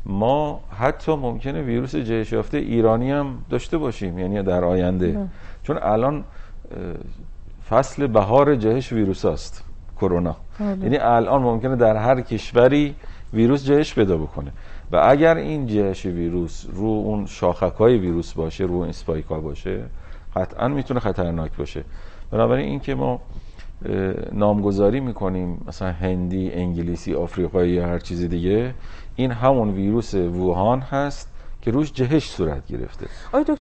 ما حتی ممکنه ویروس جهش یافته ایرانی هم داشته باشیم، یعنی در آینده. چون الان فصل بهار جهش ویروس است کرونا. یعنی الان ممکنه در هر کشوری ویروس جهش پیدا بکنه و اگر این جهش ویروس رو اون شاخک‌های ویروس باشه، رو این اسپایک‌ها باشه، قطعا میتونه خطرناک باشه. بنابراین این که ما نامگذاری میکنیم مثلا هندی، انگلیسی، آفریقایی یا هر چیز دیگه، این همون ویروس ووهان هست که روش جهش صورت گرفته.